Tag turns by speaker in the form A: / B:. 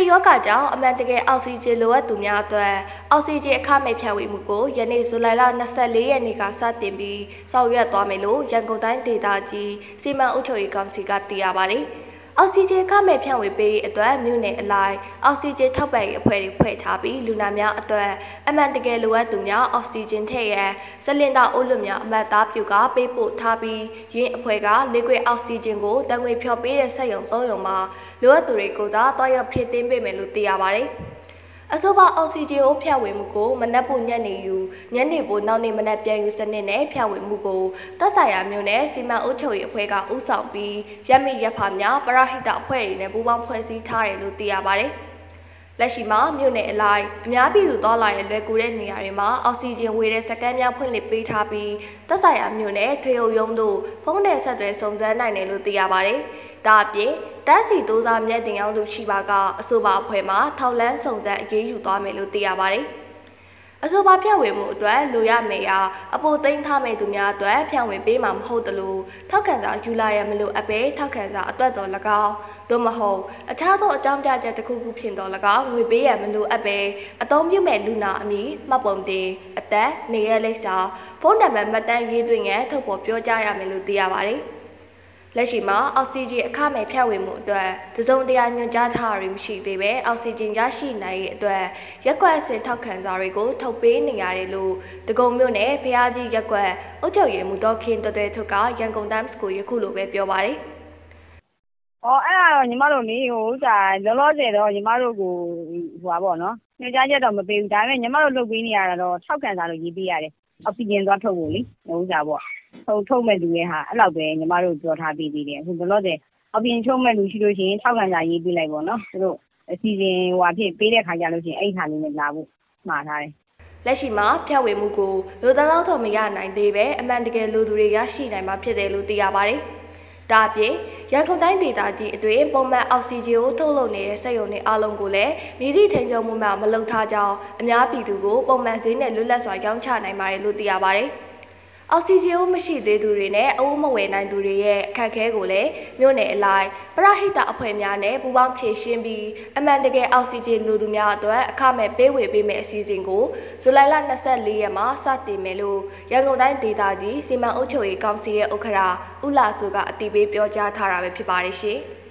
A: ယောဂကြောင့်အမှန်တကယ်အောက်ဆီဂျင်လိုအပ်သူများအတွက်အောက်ဆီဂျင်အခမဲ့ဖြန့်ဝေမှုကိုယနေ့ဇူလိုင်လ24ရက်နေ့ကစတင်ပြီးဆောင်ရွက်သွားမယ်လို့ရန်ကုန်တိုင်းဒေသကြီးစီမံအုပ်ချုပ်ရေးကောင်စီကသိရပါတယ်။အောက်ဆီဂျင်အခမဲ့ဖြန့်ဝေပေးအတွက်မြို့နယ်အလိုက်အောက်ဆီဂျင်ထောက်ပံ့ရေးအဖွဲ့တွေဖွဲ့ထားပြီးလူနာများအတွက်အမှန်တကယ်လိုအပ်သူများအောက်ဆီဂျင်ထည့်ရန်စလင်တာအိုးလွတ်များအမှတ်သားပြုကပေးပို့ထားပြီးရင်းအဖွဲ့ကliquidအောက်ဆီဂျင်ကိုတန်ငွေဖြော်ပေးတဲ့စက်ရုံ3ရုံမှာလိုအပ်သူတွေကိုစားတွားရောက်ဖြည့်တင်းပေးမယ်လို့သိရပါတယ်။အဆိုပါအောက်ဆီဂျင်ကိုဖြန့်ဝေမှုကိုမနက်ပို့ညနေယူညနေပို့နောက်နေ့မနက်ပြန်ယူစနစ်နဲ့ဖြန့်ဝေမှုကိုသက်ဆိုင်ရာမြို့နယ်စီမံအုပ်ချုပ်ရေးအဖွဲ့ကဦးဆောင်ပြီးရပ်မိရပ်ဖများပရဟိတအဖွဲ့တွေနဲ့ပူးပေါင်းဖွဲ့စည်းထားတယ်လို့သိရပါတယ်။လက်ရှိမှာမြို့နယ်အလိုက်အများပြည်သူတော်လာရဲ့လွယ်ကူတဲ့နေရာတွေမှာအောက်ဆီဂျင်ဝေတဲ့စကန်များဖွင့်လှစ်ပေးထားပြီးသက်ဆိုင်ရာမြို့နယ်ထွေအုပ်ရုံးတို့ဖုန်းနဲ့ဆက်သွယ်စုံစမ်းနိုင်တယ်လို့သိရပါတယ်။ဒါအပြင်တန်းစီတိုးစားမြတ်တင်အောင်လို့ရှိပါကအဆိုပါအဖွဲ့မှထောက်လန်းစုံစမ်းအရေးယူသွားမယ်လို့သိရပါတယ်။အဆိုပါဖြန့်ဝေမှုအတွက်လိုရမယ်ရာအပိုသိမ်းထားမဲ့သူများအတွက်ဖြန့်ဝေပေးမှာမဟုတ်တလို့ထောက်ခံစာယူလာရမလို့အပဲထောက်ခံစာအတွက်တော်၎င်းသို့မဟုတ်အခြားသောအကြောင်းပြချက်တစ်ခုခုဖြင့်တော်၎င်းငွေပေးရမလို့အပဲအသုံးပြုမဲ့လူနာအမည်မှတ်ပုံတင်အသက်နေရက်လိပ်စာဖုန်းနံပါတ်မှတ်တမ်းရေးသွင်းရန်ထုတ်ဖော်ပြောကြားရမယ်လို့သိရပါတယ်။လက်ရှိမှာအောက်ဆီဂျင်အခမဲ့ဖြန့်ဝေမှုအတွက်တစုံတရာညွှန်ကြားထားရမရှိသေးပဲအောက်ဆီဂျင်ရရှိနိုင်ရေးအတွက်ရက်ကွက်အဆင့်ထောက်ခံစာတွေကိုထုတ်ပေးနေရတယ်လို့တကုံမြို့နယ်ဖျားကြီးရက်ကွက်အုပ်ချုပ်ရေးမှူးတော်ခင်တော်ထုတ်ကရန်ကုန်တိုင်းစ်ကိုယခုလိုပဲပြောပါတယ်
B: ။အဲ့ဒါတော့ညီမတို့လေလောလောဆယ်တော့ညီမတို့ကိုပေါ့နော်ညွှန်ကြားချက်တော့မပေးဘူးဒါပေမဲ့ညီမတို့လုပ်ပေးနေရတာတော့ထောက်ခံစာလို့ရေးပေးရတယ်အောက်ဆီဂျင်သွားထုတ်ဖို့လေပေါ့ထုတ်မဲ့လူရဲ့ဟာအဲ့လောက်ပဲညီမတို့ပြောထားပေးသေးတယ်အခုဘလို့တဲ့အောက်ပြင်ချုပ်မဲ့လူရှိလို့ရှိရင်ထောက်ခံစာရေးပေးလိုက်ပေါ့နော်သူတို့အစီအစဉ်ဖြစ်ပေးတဲ့ခါကျလို့ရှိရင်အဲ့ဟာလေးနဲ့လာဖို့မှားထားတယ်
A: လက်ရှိမှာဖြန့်ဝေမှုကိုလိုတလောက်တော့မရနိုင်သေးပဲအမှန်တကယ်လူသူတွေရရှိနိုင်မှာဖြစ်တယ်လို့သိရပါတယ်ဒါအပြင်ရန်ကုန်တိုင်းဒေသကြီးအတွင်းပုံမှန်အောက်ဆီဂျင်ကိုထုတ်လုပ်နေတဲ့စက်ရုံတွေအားလုံးကိုလည်းမြည်သည့်ထိန်ချုပ်မှုမှမလုပ်ထားကြောင်းအများပြည်သူကိုပုံမှန်ဈေးနဲ့လွတ်လပ်စွာရောင်းချနိုင်ပါတယ်လို့သိရပါတယ်။အောက်ဆီဂျင်ကိုမရှိသေးသူတွေနဲ့အဝတ်မဝယ်နိုင်သူတွေရဲ့အခက်အခဲကိုလည်းမြို့နယ်အလိုက်ပရဟိတအဖွဲ့များနဲ့ပူးပေါင်းဖြည့်ရှင်းပြီးအမှန်တကယ်အောက်ဆီဂျင်လူသူများအတွက်အခမဲ့ပေးဝေပေးမယ့်အစီအစဉ်ကိုဇူလိုင်လ24ရက်မှာစတင်မယ်လို့ရန်ကုန်တိုင်းဒေသကြီးစီမံအုပ်ချုပ်ရေးကောင်စီရဲ့ဥက္ကဋ္ဌဦးလာစုကအတည်ပြုပြောကြားထားတာပဲဖြစ်ပါတယ်ရှင်။